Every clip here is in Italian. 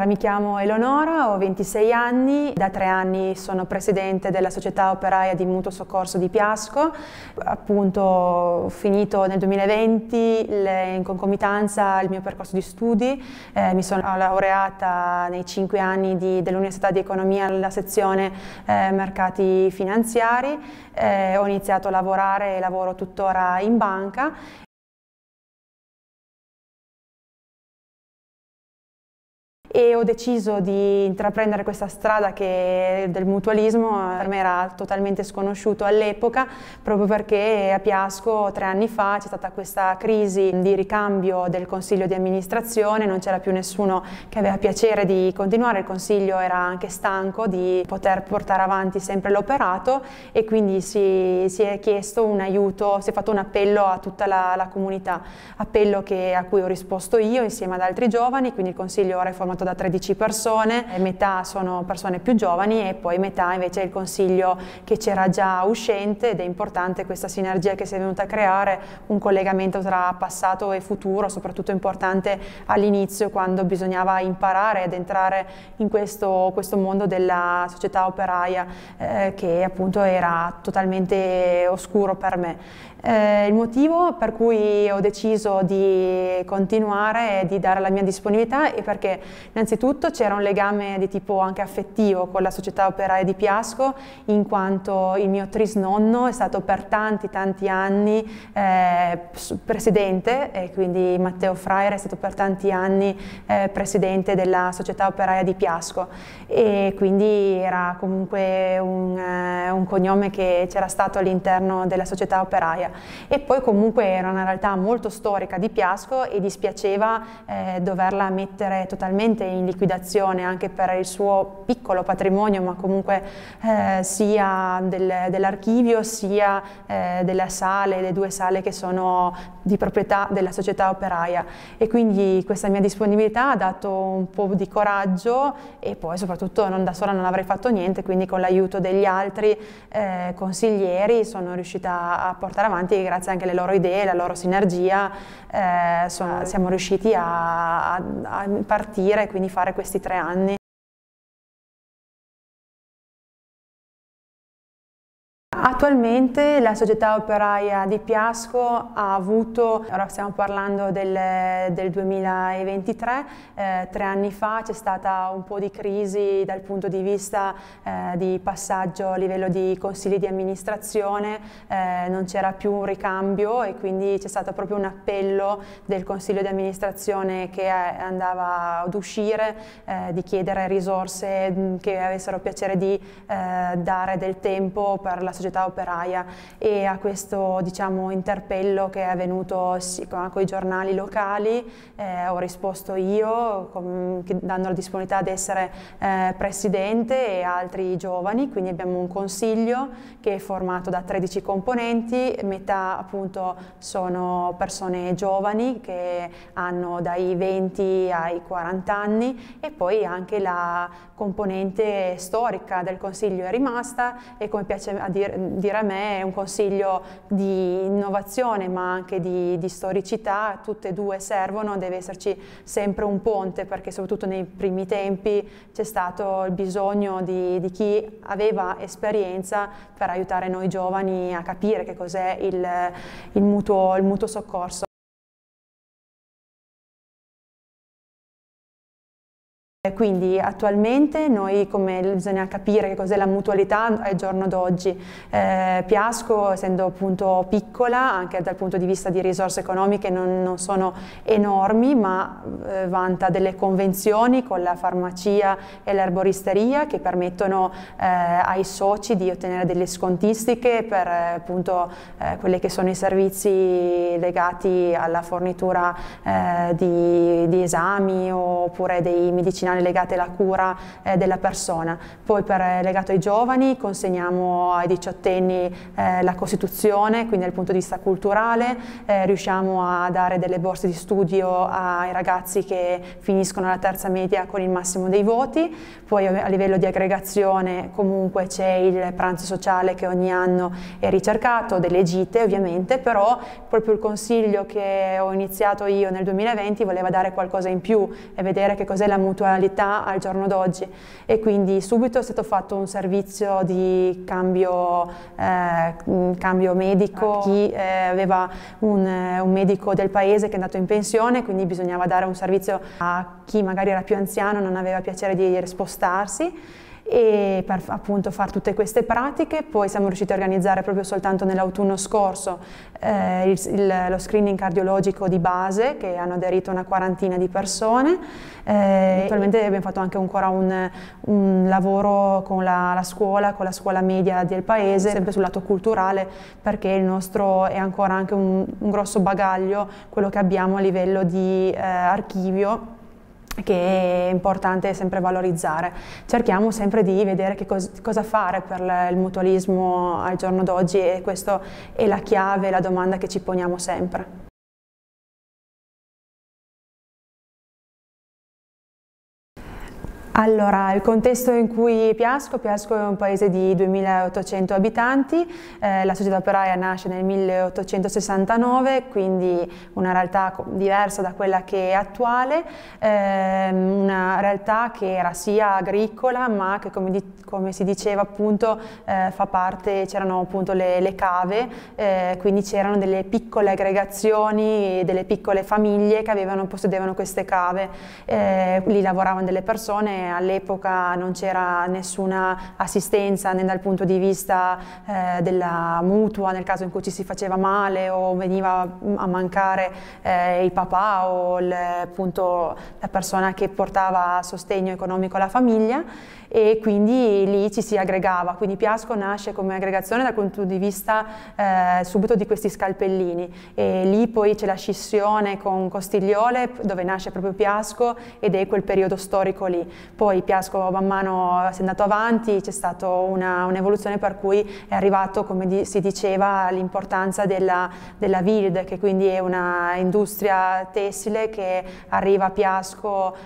Allora, mi chiamo Eleonora, ho 26 anni, da 3 anni sono presidente della società operaia di mutuo soccorso di Piasco. Appunto, ho finito nel 2020 in concomitanza il mio percorso di studi, mi sono laureata nei 5 anni dell'Università di Economia alla sezione mercati finanziari, ho iniziato a lavorare e lavoro tuttora in banca. E ho deciso di intraprendere questa strada del mutualismo. Per me era totalmente sconosciuto all'epoca, proprio perché a Piasco 3 anni fa c'è stata questa crisi di ricambio del consiglio di amministrazione, non c'era più nessuno che aveva piacere di continuare, il consiglio era anche stanco di poter portare avanti sempre l'operato e quindi si è chiesto un aiuto, si è fatto un appello a tutta la comunità, appello a cui ho risposto io insieme ad altri giovani, quindi il consiglio ora è formato da 13 persone, metà sono persone più giovani e poi metà invece è il consiglio che c'era già uscente, ed è importante questa sinergia che si è venuta a creare, un collegamento tra passato e futuro, soprattutto importante all'inizio quando bisognava imparare ad entrare in questo mondo della società operaia che appunto era totalmente oscuro per me. Il motivo per cui ho deciso di continuare e di dare la mia disponibilità è perché innanzitutto c'era un legame di tipo anche affettivo con la società operaia di Piasco, in quanto il mio trisnonno è stato per tanti anni presidente, e quindi Matteo Freire è stato per tanti anni presidente della società operaia di Piasco, e quindi era comunque un cognome che c'era stato all'interno della società operaia. E poi comunque era una realtà molto storica di Piasco e dispiaceva doverla mettere totalmente in liquidazione anche per il suo piccolo patrimonio, ma comunque sia dell'archivio sia delle 2 sale che sono di proprietà della società operaia, e quindi questa mia disponibilità ha dato un po' di coraggio, e poi soprattutto da sola non avrei fatto niente, quindi con l'aiuto degli altri consiglieri sono riuscita a portare avanti, e grazie anche alle loro idee, alla loro sinergia siamo riusciti a partire e quindi fare questi 3 anni. Attualmente la società operaia di Piasco ha avuto, ora stiamo parlando del 2023, 3 anni fa c'è stata un po' di crisi dal punto di vista di passaggio a livello di consigli di amministrazione, non c'era più un ricambio e quindi c'è stato proprio un appello del consiglio di amministrazione che andava ad uscire, di chiedere risorse che avessero piacere di dare del tempo per la società operaia, e a questo interpello che è avvenuto con i giornali locali ho risposto io dando la disponibilità ad essere presidente e altri giovani, quindi abbiamo un consiglio che è formato da 13 componenti, metà appunto sono persone giovani che hanno dai 20 ai 40 anni, e poi anche la componente storica del consiglio è rimasta, e come piace dire a me è un consiglio di innovazione ma anche di storicità, tutte e due servono, deve esserci sempre un ponte, perché soprattutto nei primi tempi c'è stato il bisogno di chi aveva esperienza per aiutare noi giovani a capire che cos'è il mutuo soccorso. Quindi attualmente noi, come bisogna capire che cos'è la mutualità al giorno d'oggi, Piasco essendo appunto piccola anche dal punto di vista di risorse economiche non sono enormi, ma vanta delle convenzioni con la farmacia e l'erboristeria che permettono ai soci di ottenere delle scontistiche per appunto quelli che sono i servizi legati alla fornitura di esami oppure dei medicinali legate alla cura della persona. Poi legato ai giovani consegniamo ai 18enni la Costituzione, quindi dal punto di vista culturale riusciamo a dare delle borse di studio ai ragazzi che finiscono la terza media con il massimo dei voti. Poi a livello di aggregazione comunque c'è il pranzo sociale che ogni anno è ricercato, delle gite ovviamente, però proprio il consiglio che ho iniziato io nel 2020 voleva dare qualcosa in più e vedere che cos'è la mutualità mutualità al giorno d'oggi, e quindi subito è stato fatto un servizio di cambio medico. Chi aveva un medico del paese che è andato in pensione, quindi bisognava dare un servizio a chi magari era più anziano, non aveva piacere di spostarsi, e per appunto fare tutte queste pratiche. Poi siamo riusciti a organizzare proprio soltanto nell'autunno scorso lo screening cardiologico di base, che hanno aderito una quarantina di persone. Attualmente abbiamo fatto anche ancora un lavoro con la scuola media del paese, sempre sul lato culturale, perché il nostro è ancora anche un grosso bagaglio, quello che abbiamo a livello di archivio, che è importante sempre valorizzare. Cerchiamo sempre di vedere cosa fare per il mutualismo al giorno d'oggi, e questa è la chiave, la domanda che ci poniamo sempre. Allora, il contesto in cui Piasco è un paese di 2800 abitanti, la società operaia nasce nel 1869, quindi una realtà diversa da quella che è attuale, una realtà che era sia agricola, ma che, come si diceva appunto, c'erano appunto le cave, quindi c'erano delle piccole aggregazioni, delle piccole famiglie che possedevano queste cave, lì lavoravano delle persone. All'epoca non c'era nessuna assistenza né dal punto di vista della mutua nel caso in cui ci si faceva male o veniva a mancare il papà o appunto la persona che portava sostegno economico alla famiglia, e quindi lì ci si aggregava. Quindi Piasco nasce come aggregazione dal punto di vista subito di questi scalpellini, e lì poi c'è la scissione con Costigliole, dove nasce proprio Piasco, ed è quel periodo storico lì. Poi Piasco man mano si è andato avanti, c'è stata un'evoluzione per cui è arrivato, come si diceva, l'importanza della Wild, che quindi è una industria tessile che arriva a Piasco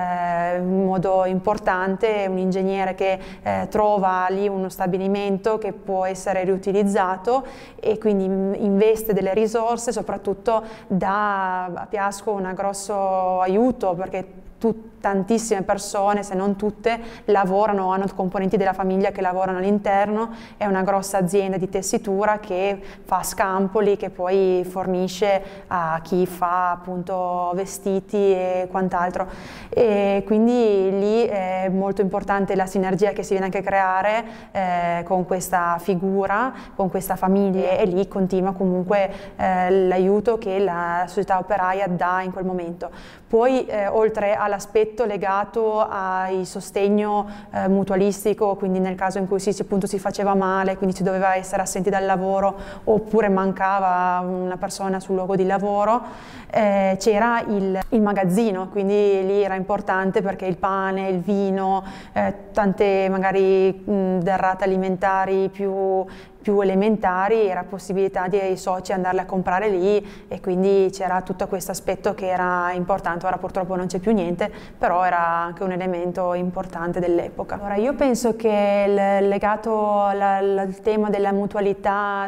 in modo importante, un ingegnere che trova lì uno stabilimento che può essere riutilizzato, e quindi investe delle risorse, soprattutto dà a Piasco un grosso aiuto, perché tantissime persone, se non tutte, lavorano, hanno componenti della famiglia che lavorano all'interno. È una grossa azienda di tessitura che fa scampoli, che poi fornisce a chi fa appunto vestiti e quant'altro, e quindi lì è molto importante la sinergia che si viene anche a creare con questa figura, con questa famiglia, e lì continua comunque l'aiuto che la società operaia dà in quel momento. Poi oltre all'aspetto legato al sostegno mutualistico, quindi nel caso in cui appunto si faceva male, quindi si doveva essere assenti dal lavoro oppure mancava una persona sul luogo di lavoro, c'era il magazzino, quindi lì era importante perché il pane, il vino, tante magari derrate alimentari più elementari, era possibilità dei soci andarle a comprare lì, e quindi c'era tutto questo aspetto che era importante. Ora purtroppo non c'è più niente, però era anche un elemento importante dell'epoca. Allora io penso che legato al tema della mutualità,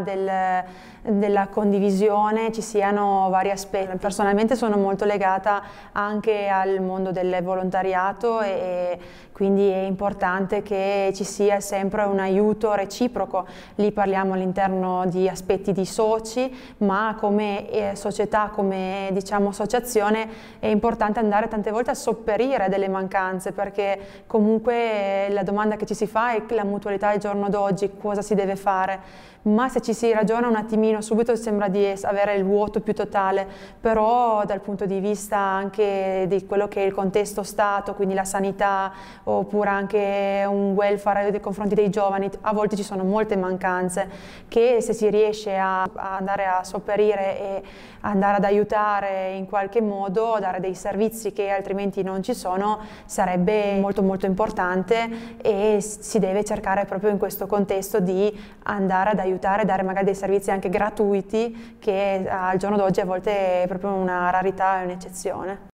della condivisione, ci siano vari aspetti. Personalmente sono molto legata anche al mondo del volontariato, e quindi è importante che ci sia sempre un aiuto reciproco. Lì parliamo all'interno di aspetti di soci, ma come società, come diciamo associazione, è importante andare tante volte a sopperire delle mancanze, perché comunque la domanda che ci si fa è: la mutualità al giorno d'oggi cosa si deve fare? Ma se ci si ragiona un attimino, subito sembra di avere il vuoto più totale, però dal punto di vista anche di quello che è il contesto Stato, quindi la sanità, oppure anche un welfare nei confronti dei giovani, a volte ci sono molte mancanze che, se si riesce a andare a sopperire e andare ad aiutare in qualche modo, a dare dei servizi che altrimenti non ci sono, sarebbe molto molto importante, e si deve cercare proprio in questo contesto di andare ad aiutare, dare magari dei servizi anche gratuiti, che al giorno d'oggi a volte è proprio una rarità e un'eccezione.